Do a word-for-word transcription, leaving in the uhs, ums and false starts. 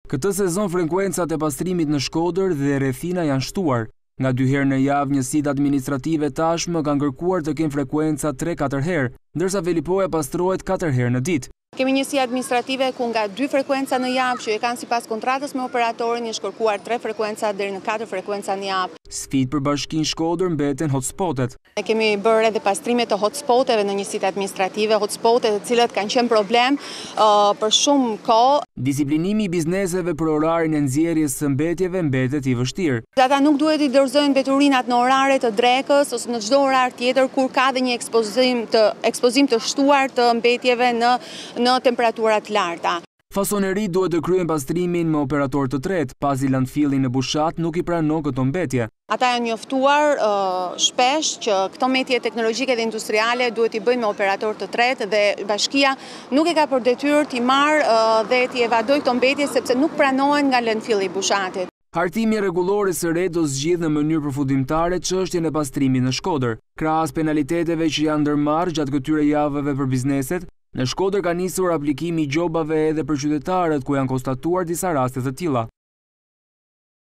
Këtë sezon frekuencat e pastrimit në Shkodër dhe rrethina janë shtuar. Nga dy herë në javë njësitë administrative tashmë kanë kërkuar të kenë frekuenca tre katër herë, ndërsa velipoja pastrohet katër herë në ditë. Kemi njësi administrative ku nga dy frekuenca në javë që e kanë sipas kontratës me operatorin një shkërkuar tre frekuenca deri në katër frekuenca në javë. Sfidë për bashkinë Shkodër mbeten hotspotet. Ne kemi bërë edhe pastrime të hotspoteve në njësitë administrative, hotspotet të cilët kanë qenë problem uh, për shumë kohë. Disiplinimi i bizneseve për orarin e nxjerrjes së mbetjeve mbetet i vështirë. Ata nuk duhet i dorëzojnë mbeturinat në orare të drekës ose në çdo orar tjetër kur ka dhe një ekspozim të ekspozim të shtuar të mbetjeve në në temperaturat larta. Fasoneri duhet të kryen pastrimin me operator të tretë, pasi landfilli në Bushat nuk i pranon këto mbetje. Ata janë njoftuar uh, shpesh që këto mbetje teknologjike dhe industriale duhet i bëjnë me operator të tretë dhe bashkia nuk e ka për detyrë t'i marrë uh, dhe t'i evadojë këto mbetje sepse nuk pranohen nga landfilli i Bushatit. Hartimi rregullore së re do zgjidhë në mënyrë përfundimtare çështjen e pastrimit në Shkodër. Krahas penaliteteve që janë ndërmarrë gjatë këtyre javëve për bizneset, në Shkodër ka nisur aplikimi i Gjobave edhe për qytetarët ku janë konstatuar disa raste të tilla.